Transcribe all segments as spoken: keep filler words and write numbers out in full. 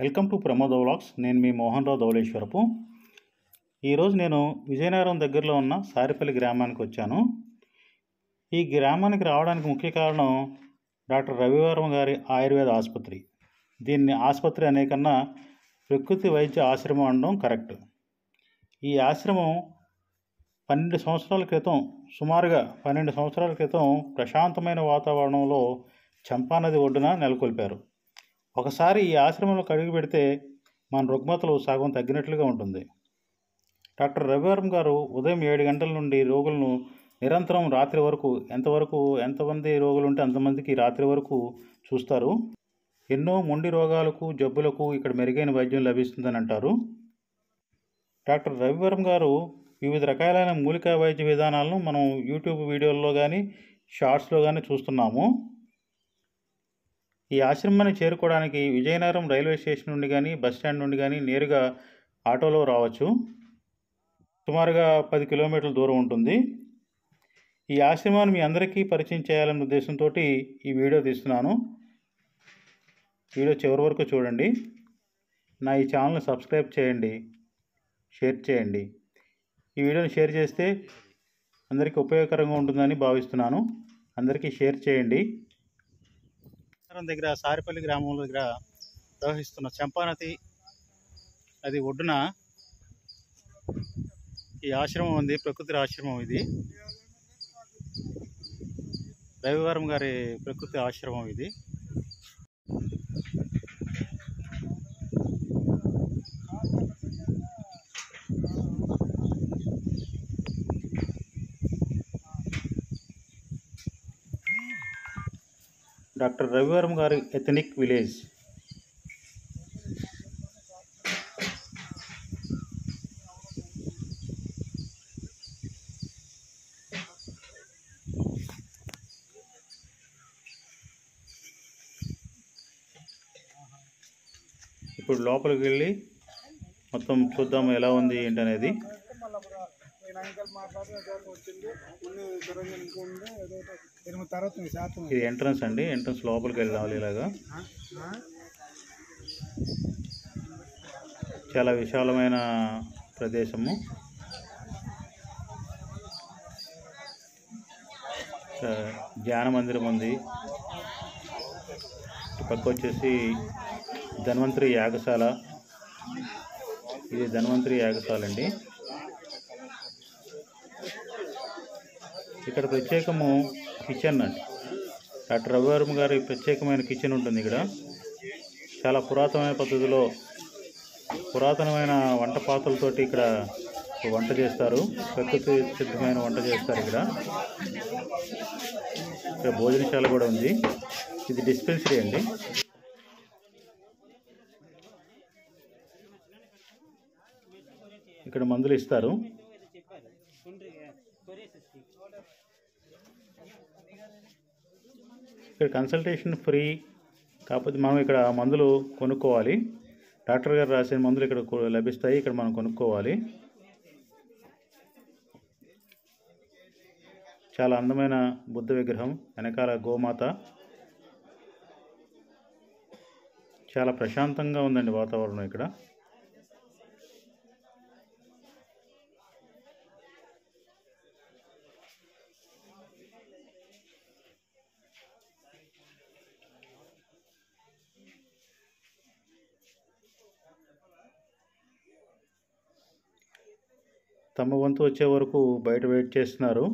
Welcome to Pramoda vlogs. నేను మీ మోహన్ రావు ధవళేశ్వరపు. ఈరోజు నేను విజయనగరం దగ్గరలో ఉన్న సారిపల్లి గ్రామానికి వచ్చాను. ఈ గ్రామానికి రావడానికి ముఖ్య కారణం డాక్టర్ రవివర్మ గారి ఆయుర్వేద ఆసుపత్రి. దీన్ని ఆసుపత్రి అనే కన్నా ప్రకృతి వైద్య ఆశ్రమం అనడం కరెక్ట్. ఈ ఆశ్రమం పన్నెండు సంవత్సరాల క్రితం సుమారుగా పన్నెండు సంవత్సరాల క్రితం ప్రశాంతమైన వాతావరణంలో చంపానది ఒడ్డున నెలకొల్పారు. ఒకసారి ఈ ఆశ్రమంలో అడుగు పెడితే మన రుగ్మతలు సగం తగ్గినట్లుగా ఉంటుంది. డాక్టర్ రవివర్మ గారు ఉదయం ఏడు గంటల నుండి రోగులను నిరంతరం రాత్రి వరకు ఎంతవరకు ఎంతమంది రోగులు ఉంటే అంతమందికి రాత్రి వరకు చూస్తారు. ఎన్నో మొండి రోగాలకు జబ్బులకు ఇక్కడ మెరుగైన వైద్యం లభిస్తుందని అంటారు. డాక్టర్ రవివర్మ గారు వివిధ రకాలైన మూలికా వైద్య విధానాలను మనం యూట్యూబ్ వీడియోల్లో కానీ షార్ట్స్లో కానీ చూస్తున్నాము. ఈ ఆశ్రమాన్ని చేరుకోవడానికి విజయనగరం రైల్వే స్టేషన్ నుండి కానీ బస్ స్టాండ్ నుండి కానీ నేరుగా ఆటోలో రావచ్చు. సుమారుగా పది కిలోమీటర్ల దూరం ఉంటుంది. ఈ ఆశ్రమాన్ని మీ అందరికీ పరిచయం చేయాలనే ఉద్దేశంతో ఈ వీడియో తీస్తున్నాను. వీడియో చివరి వరకు చూడండి. నా ఈ ఛానల్ని సబ్స్క్రైబ్ చేయండి, షేర్ చేయండి. ఈ వీడియోని షేర్ చేస్తే అందరికీ ఉపయోగకరంగా ఉంటుందని భావిస్తున్నాను. అందరికీ షేర్ చేయండి. దగ్గర సారిపల్లి గ్రామం దగ్గర ప్రవహిస్తున్న చంపానది అది ఒడ్డున ఈ ఆశ్రమం ఉంది. ప్రకృతి ఆశ్రమం ఇది. రవివర్మ గారి ప్రకృతి ఆశ్రమం ఇది. డాక్టర్ రవివర్మ గారి ఎథనిక్ విలేజ్. ఇప్పుడు లోపలికి వెళ్ళి మొత్తం చూద్దాము ఎలా ఉంది ఏంటనేది. ఇది ఎంట్రన్స్ అండి. ఎంట్రన్స్ లోపలికి వెళ్ళాలి. ఇలాగా చాలా విశాలమైన ప్రదేశము. ధ్యాన మందిరం ఉంది. పక్క వచ్చేసి ధన్వంతరి యాగశాల. ఇది ధన్వంతరి యాగశాల అండి. ఇక్కడ ప్రత్యేకము కిచెన్ అండి. డాక్టర్ రవివర్మ గారి ప్రత్యేకమైన కిచెన్ ఉంటుంది ఇక్కడ. చాలా పురాతనమైన పద్ధతిలో పురాతనమైన వంట పాత్రలతోటి ఇక్కడ వంట చేస్తారు. ప్రకృతి సిద్ధమైన వంట చేస్తారు ఇక్కడ. ఇక్కడ భోజనశాల కూడా ఉంది. ఇది డిస్పెన్సరీ అండి. ఇక్కడ మందులు ఇస్తారు. ఇక్కడ కన్సల్టేషన్ ఫ్రీ. కాకపోతే మనం ఇక్కడ మందులు కొనుక్కోవాలి. డాక్టర్ గారు రాసిన మందులు ఇక్కడ లభిస్తాయి. ఇక్కడ మనం కొనుక్కోవాలి. చాలా అందమైన బుద్ధ విగ్రహం, వెనకాల గోమాత. చాలా ప్రశాంతంగా ఉందండి వాతావరణం ఇక్కడ. తమ వంతు వచ్చే వరకు బయట వెయిట్ చేస్తున్నారు.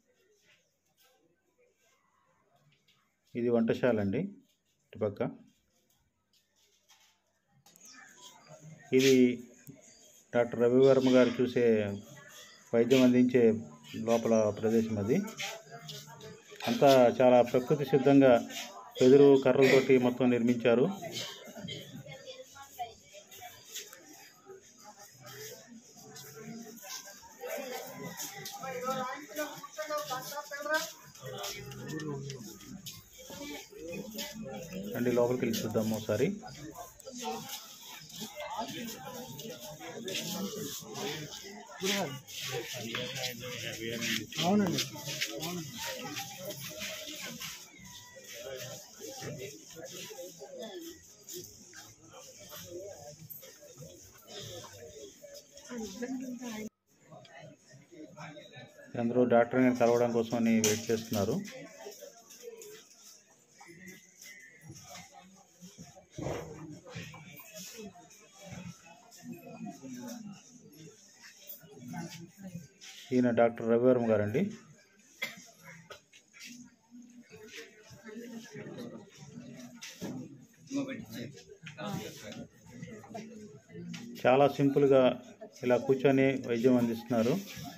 ఇది వంటశాల అండి. ఇటుపక్క ఇది డాక్టర్ రవివర్మ గారు చూసే వైద్యం అందించే లోపల ప్రదేశం. అది అంతా చాలా ప్రకృతి సిద్ధంగా వెదురు కర్రలతోటి మొత్తం నిర్మించారు. అండి లోపలికి వెళ్ళి చూద్దాము ఒకసారి. అవునండి. అందరూ డాక్టర్ గారిని కలవడం కోసం అని వెయిట్ చేస్తున్నారు. ఈయన డాక్టర్ రవివర్మ గారండి. చాలా సింపుల్గా ఇలా కూర్చొని వైద్యం అందిస్తున్నారు.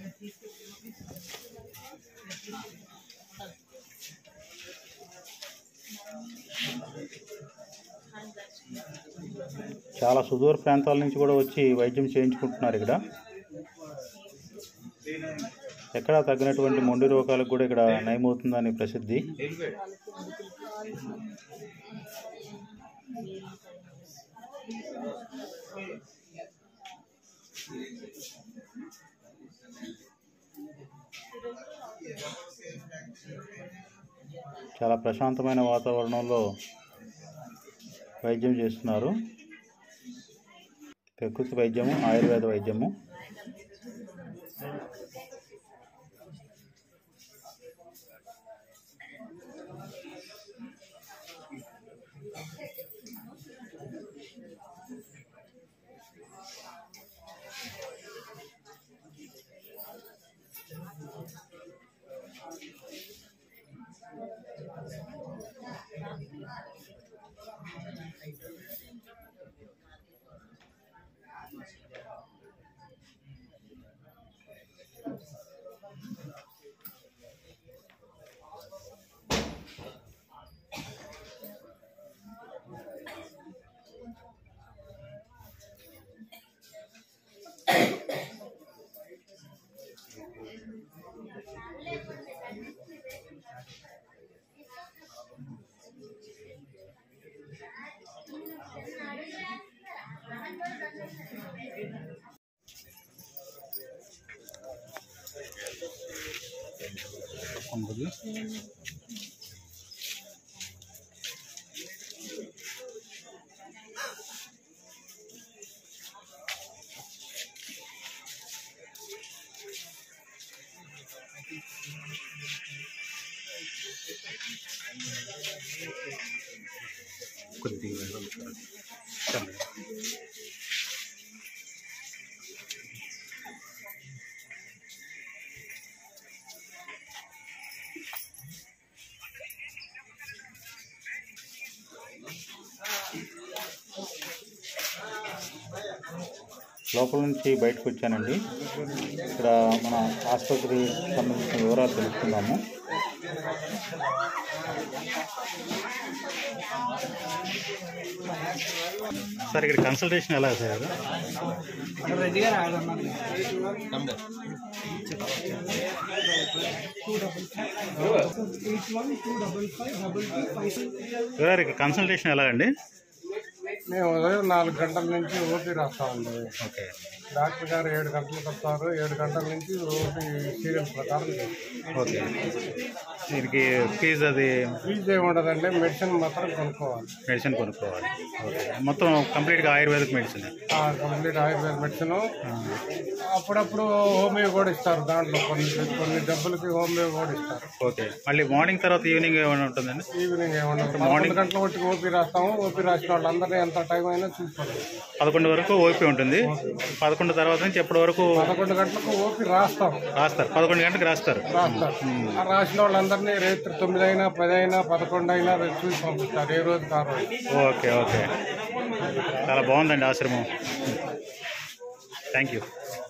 చాలా సుదూర ప్రాంతాల నుంచి కూడా వచ్చి వైద్యం చేయించుకుంటున్నారు. ఇక్కడ ఎక్కడా తగ్గినటువంటి మొండి రోగాలకు కూడా ఇక్కడ నయమవుతుందని ప్రసిద్ధి. చాలా ప్రశాంతమైన వాతావరణంలో వైద్యం చేస్తున్నారు. ప్రకృతి వైద్యము, ఆయుర్వేద వైద్యము. కొద్దిగా లోపల నుంచి బయటకు వచ్చానండి. ఇక్కడ మన ఆసుపత్రికి సంబంధించిన వివరాలు తెలుసుకుందాము. సార్ ఇక్కడ కన్సల్టేషన్ ఎలా సార్? సార్ ఇక్కడ కన్సల్టేషన్ ఎలా అండి? మేము ఉదయం నాలుగు గంటల నుంచి ఓపీ రాస్తామండి. ఓకే. డాక్టర్ గారు ఏడు గంటలకు వస్తారు. ఏడు గంటల నుంచి ఓపీ సీరియల్ ప్రకారం ఓకే. దీనికి ఫీజు అది ఫీజు ఏమి ఉండదండి. మెడిసిన్ మాత్రం కొనుక్కోవాలి. మెడిసిన్ కొనుక్కోవాలి. ఓకే. మొత్తం కంప్లీట్గా ayurvedic medicine? Complete ayurveda medicine. అప్పుడప్పుడు హోమియో కూడా ఇస్తారు. దాంట్లో కొన్ని కొన్ని డబ్బులకి హోమియో కూడా ఇస్తారు. ఓకే. మళ్ళీ మార్నింగ్ తర్వాత ఈవినింగ్ ఏమైనా ఉంటుందండి? ఈవినింగ్ ఏమన్నా మార్నింగ్ గంటల ఒకటి ఓపీ రాస్తాము. ఓపీ రాసిన వాళ్ళందరినీ ఎంత టైం అయినా చూసుకోవాలి. పదకొండు వరకు ఓపీ ఉంటుంది. పదకొండు తర్వాత నుంచి ఎప్పటి వరకు? పదకొండు గంటలకు ఓపీ రాస్తాం. రాస్తారు. పదకొండు గంటలకు రాస్తారు. రాస్తారు. రాసిన వాళ్ళందరినీ రేత్రి తొమ్మిది అయినా పది అయినా పదకొండు అయినా చూసి పంపిస్తారు. ఏ రోజు ఆ రోజు. ఓకే. ఓకే. చాలా బాగుందండి ఆశ్రమం. Thank you.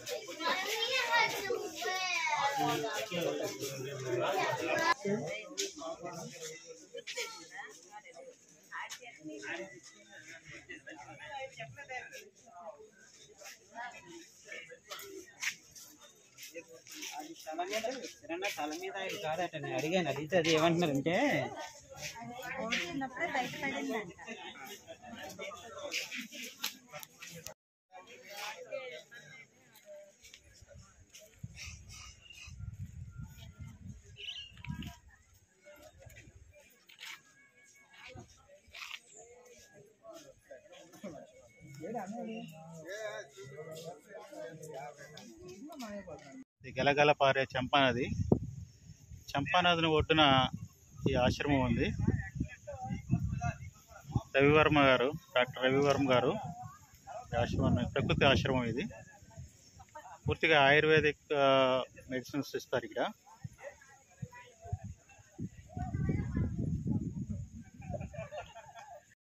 తల మీద తల మీద ఆయన కాదట. నేను అడిగాను, అడిగితే అది ఏమంటున్నారంటే ఇది గలగల పారే చంపానది. చంపానదిని ఒడ్డున ఈ ఆశ్రమం ఉంది. రవివర్మ గారు, డాక్టర్ రవివర్మ గారు ఈ ఆశ్రమం, ప్రకృతి ఆశ్రమం ఇది. పూర్తిగా ఆయుర్వేదిక్ మెడిసిన్స్ ఇస్తారు ఇక్కడ.